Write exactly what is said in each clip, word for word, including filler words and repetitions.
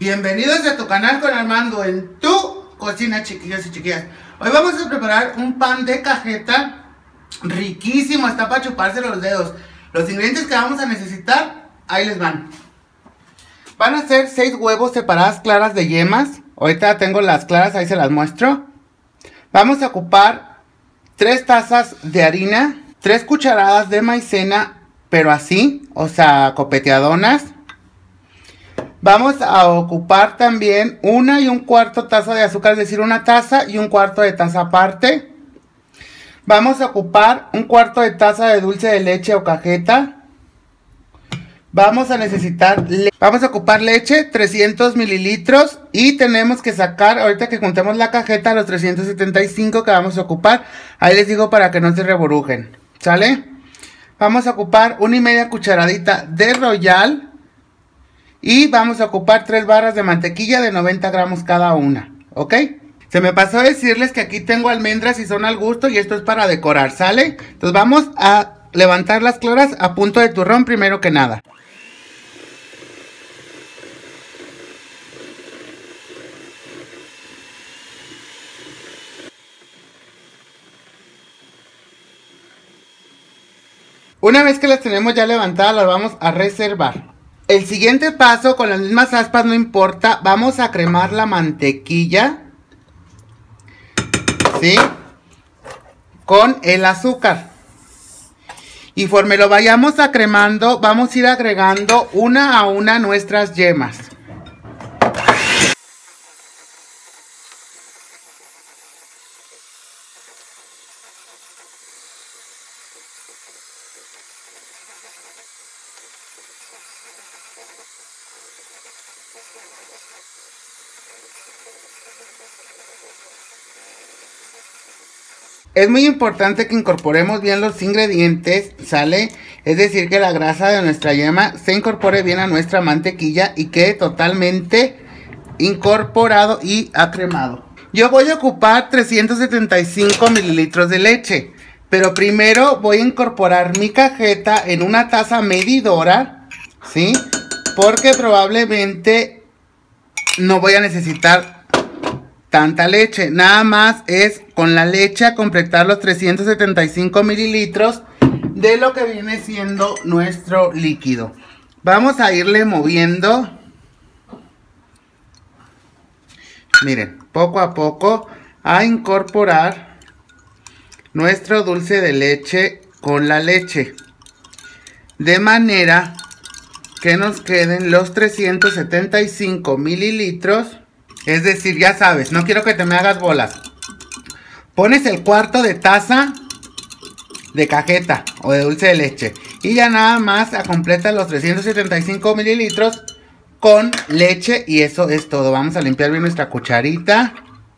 Bienvenidos a tu canal con Armando en tu cocina, chiquillos y chiquillas. Hoy vamos a preparar un pan de cajeta riquísimo, está para chuparse los dedos. Los ingredientes que vamos a necesitar, ahí les van. Van a ser seis huevos separadas claras de yemas. Ahorita tengo las claras, ahí se las muestro. Vamos a ocupar tres tazas de harina, tres cucharadas de maicena, pero así, o sea, copeteadonas. Vamos a ocupar también una y un cuarto taza de azúcar, es decir, una taza y un cuarto de taza aparte. Vamos a ocupar un cuarto de taza de dulce de leche o cajeta. Vamos a necesitar, le vamos a ocupar leche, trescientos mililitros, y tenemos que sacar, ahorita que juntemos la cajeta, los trescientos setenta y cinco que vamos a ocupar. Ahí les digo para que no se reburujen, ¿sale? Vamos a ocupar una y media cucharadita de Royal. Y vamos a ocupar tres barras de mantequilla de noventa gramos cada una, ¿ok? Se me pasó a decirles que aquí tengo almendras y son al gusto y esto es para decorar, ¿sale? Entonces vamos a levantar las claras a punto de turrón primero que nada. Una vez que las tenemos ya levantadas, las vamos a reservar. El siguiente paso, con las mismas aspas, no importa, vamos a cremar la mantequilla, ¿sí? Con el azúcar. Y conforme lo vayamos a cremando, vamos a ir agregando una a una nuestras yemas. Es muy importante que incorporemos bien los ingredientes, ¿sale? Es decir, que la grasa de nuestra yema se incorpore bien a nuestra mantequilla y quede totalmente incorporado y acremado. Yo voy a ocupar trescientos setenta y cinco mililitros de leche, pero primero voy a incorporar mi cajeta en una taza medidora, ¿sí? Porque probablemente no voy a necesitar tanta leche, nada más es con la leche a completar los trescientos setenta y cinco mililitros de lo que viene siendo nuestro líquido. Vamos a irle moviendo, miren, poco a poco a incorporar nuestro dulce de leche con la leche, de manera que nos queden los trescientos setenta y cinco mililitros. Es decir, ya sabes, no quiero que te me hagas bolas. Pones el cuarto de taza de cajeta o de dulce de leche. Y ya nada más completa los trescientos setenta y cinco mililitros con leche. Y eso es todo. Vamos a limpiar bien nuestra cucharita.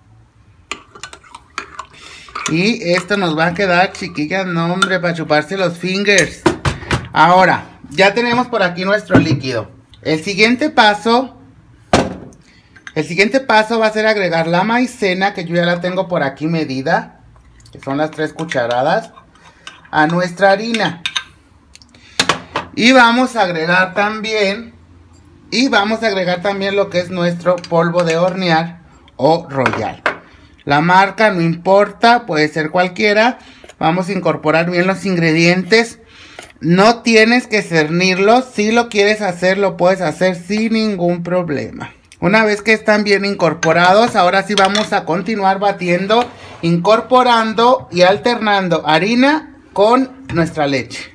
Y esto nos va a quedar, chiquillas, no hombre, para chuparse los fingers. Ahora, ya tenemos por aquí nuestro líquido. El siguiente paso... El siguiente paso va a ser agregar la maicena, que yo ya la tengo por aquí medida, que son las tres cucharadas, a nuestra harina. Y vamos a agregar también, y vamos a agregar también lo que es nuestro polvo de hornear o Royal. La marca no importa, puede ser cualquiera. Vamos a incorporar bien los ingredientes. No tienes que cernirlos, si lo quieres hacer, lo puedes hacer sin ningún problema. Una vez que están bien incorporados, ahora sí vamos a continuar batiendo, incorporando y alternando harina con nuestra leche.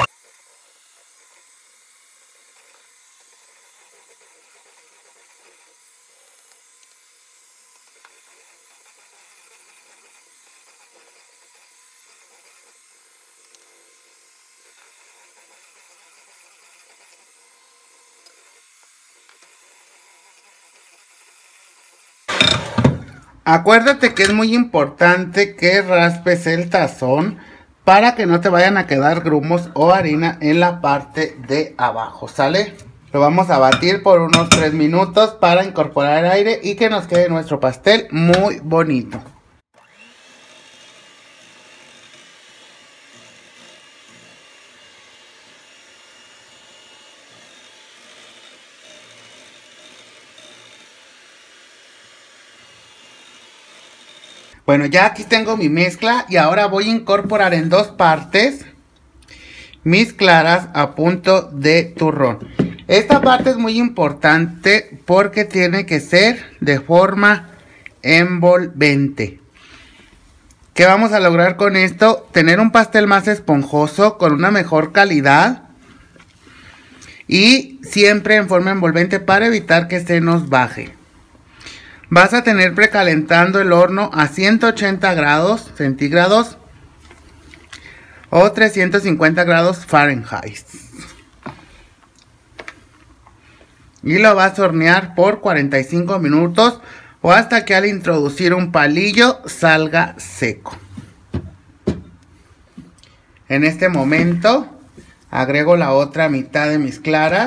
Acuérdate que es muy importante que raspes el tazón para que no te vayan a quedar grumos o harina en la parte de abajo, ¿sale? Lo vamos a batir por unos tres minutos para incorporar aire y que nos quede nuestro pastel muy bonito. Bueno, ya aquí tengo mi mezcla y ahora voy a incorporar en dos partes mis claras a punto de turrón. Esta parte es muy importante porque tiene que ser de forma envolvente. ¿Qué vamos a lograr con esto? Tener un pastel más esponjoso con una mejor calidad y siempre en forma envolvente para evitar que se nos baje. Vas a tener precalentando el horno a ciento ochenta grados centígrados o trescientos cincuenta grados Fahrenheit. Y lo vas a hornear por cuarenta y cinco minutos o hasta que al introducir un palillo salga seco. En este momento agrego la otra mitad de mis claras.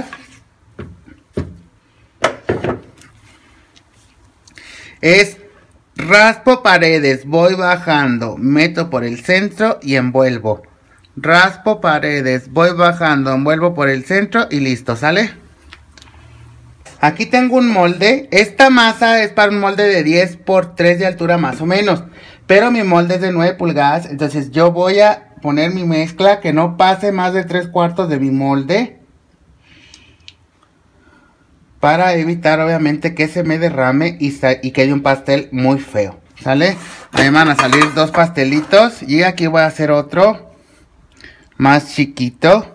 Es raspo paredes, voy bajando, meto por el centro y envuelvo. Raspo paredes, voy bajando, envuelvo por el centro y listo, ¿sale? Aquí tengo un molde. Esta masa es para un molde de diez por tres de altura más o menos. Pero mi molde es de nueve pulgadas. Entonces yo voy a poner mi mezcla que no pase más de tres cuartos de mi molde. Para evitar obviamente que se me derrame y, y quede un pastel muy feo. ¿Sale? Me van a salir dos pastelitos. Y aquí voy a hacer otro más chiquito.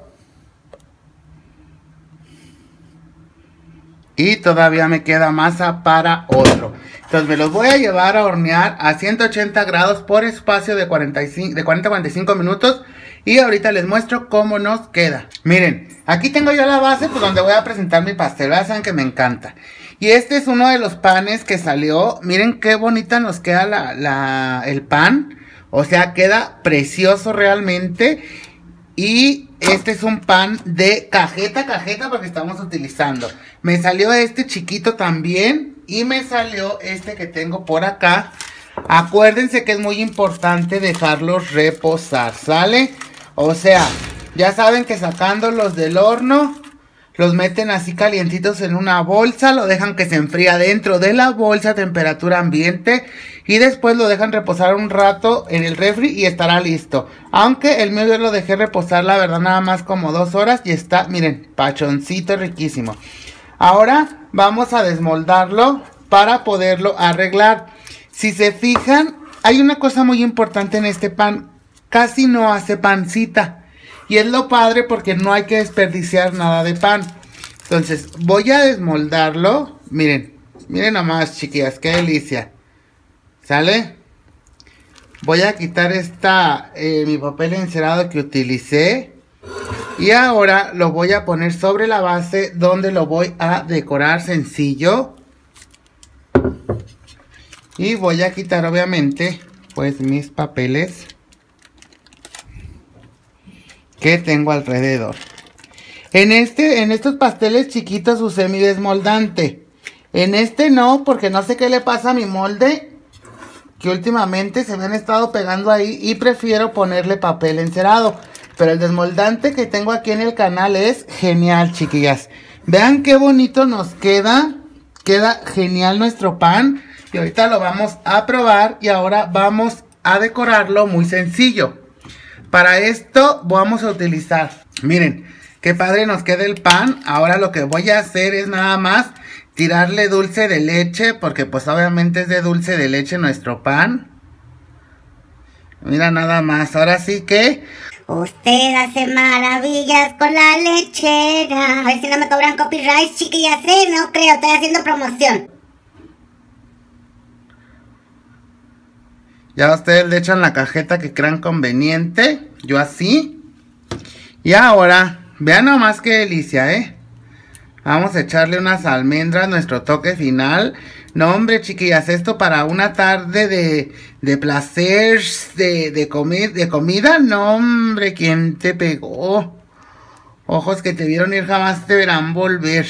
Y todavía me queda masa para otro. Entonces me los voy a llevar a hornear a ciento ochenta grados por espacio de cuarenta y cinco, de cuarenta a cuarenta y cinco minutos. Y ahorita les muestro cómo nos queda. Miren, aquí tengo yo la base pues donde voy a presentar mi pastel. Ya saben que me encanta. Y este es uno de los panes que salió. Miren qué bonita nos queda la, la, el pan. O sea, queda precioso realmente. Y este es un pan de cajeta, cajeta porque estamos utilizando. Me salió este chiquito también. Y me salió este que tengo por acá. Acuérdense que es muy importante dejarlos reposar, ¿sale? O sea, ya saben que sacándolos del horno, los meten así calientitos en una bolsa. Lo dejan que se enfría dentro de la bolsa a temperatura ambiente. Y después lo dejan reposar un rato en el refri y estará listo. Aunque el mío yo lo dejé reposar, la verdad, nada más como dos horas. Y está, miren, pachoncito riquísimo. Ahora vamos a desmoldarlo para poderlo arreglar. Si se fijan, hay una cosa muy importante en este pan. Casi no hace pancita. Y es lo padre porque no hay que desperdiciar nada de pan. Entonces voy a desmoldarlo. Miren, miren nomás, chiquillas, qué delicia. ¿Sale? Voy a quitar esta, eh, mi papel encerado que utilicé. Y ahora lo voy a poner sobre la base donde lo voy a decorar sencillo. Y voy a quitar obviamente pues mis papeles que tengo alrededor. En este, en estos pasteles chiquitos usé mi desmoldante. En este no, porque no sé qué le pasa a mi molde, que últimamente se me han estado pegando ahí y prefiero ponerle papel encerado. Pero el desmoldante que tengo aquí en el canal es genial, chiquillas. Vean qué bonito nos queda. Queda genial nuestro pan. Y ahorita lo vamos a probar y ahora vamos a decorarlo muy sencillo. Para esto vamos a utilizar, miren, qué padre nos queda el pan. Ahora lo que voy a hacer es nada más tirarle dulce de leche, porque pues obviamente es de dulce de leche nuestro pan. Mira nada más, ahora sí que... Usted hace maravillas con la lechera. A ver si no me cobran copyright, chiquillas, ¿eh? No creo, estoy haciendo promoción. Ya ustedes le echan la cajeta que crean conveniente. Yo así. Y ahora, vean nomás qué delicia, ¿eh? Vamos a echarle unas almendras, nuestro toque final. No, hombre, chiquillas, esto para una tarde de, de placer, de, de, comi de comida. No, hombre, ¿quién te pegó? Ojos que te vieron ir jamás te verán volver.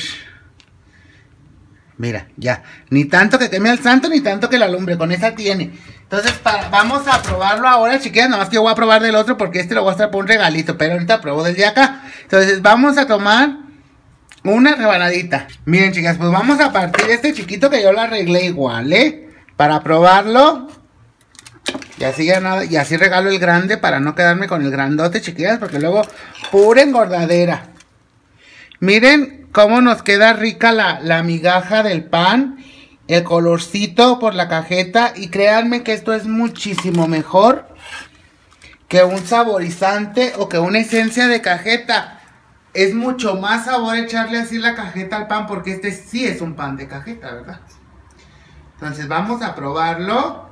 Mira, ya. Ni tanto que queme al santo, ni tanto que la lumbre. Con esa tiene. Entonces, para, vamos a probarlo ahora, chiquillas. Nada más que yo voy a probar del otro porque este lo voy a estar por un regalito. Pero ahorita pruebo del de acá. Entonces, vamos a tomar una rebanadita. Miren, chicas, pues vamos a partir este chiquito que yo lo arreglé igual, ¿eh? Para probarlo. Y así ya nada, y así regalo el grande para no quedarme con el grandote, chiquillas, porque luego pura engordadera. Miren cómo nos queda rica la, la migaja del pan, el colorcito por la cajeta, y créanme que esto es muchísimo mejor que un saborizante o que una esencia de cajeta. Es mucho más sabor echarle así la cajeta al pan, porque este sí es un pan de cajeta, ¿verdad? Entonces vamos a probarlo.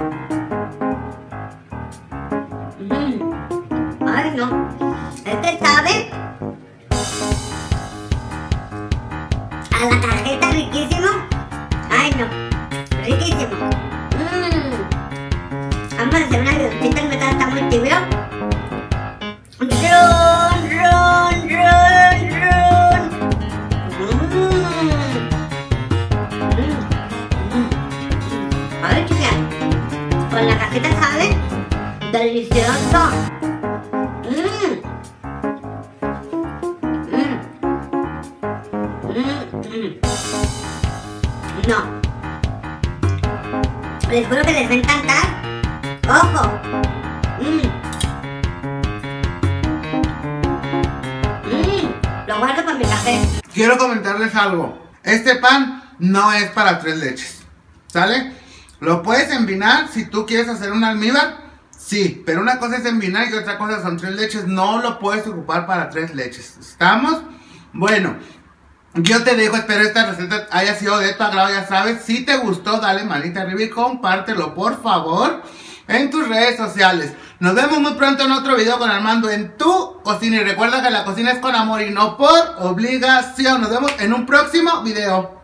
Mm. Ay, no. Este sabe a la cajeta, riquísimo. Ay, no. Riquísimo. Mm. Vamos a hacer una videocita, el metal está muy tibio. Run, run, run, run. Mm. Mm. A ver, chicas. Con la cajeta sabe delicioso. Mm. Mm. Mm. Mm. No. Les juro que les va a encantar. ¡Ojo! Mm. Mm. Lo guardo para mi café. Quiero comentarles algo. Este pan no es para tres leches, ¿sale? Lo puedes embinar si tú quieres hacer un almíbar, sí, pero una cosa es embinar y otra cosa son tres leches. No lo puedes ocupar para tres leches. ¿Estamos? Bueno, yo te dejo, espero esta receta haya sido de tu agrado, ya sabes. Si te gustó, dale manita arriba y compártelo, por favor, en tus redes sociales. Nos vemos muy pronto en otro video con Armando en tu cocina. Y recuerda que la cocina es con amor y no por obligación. Nos vemos en un próximo video.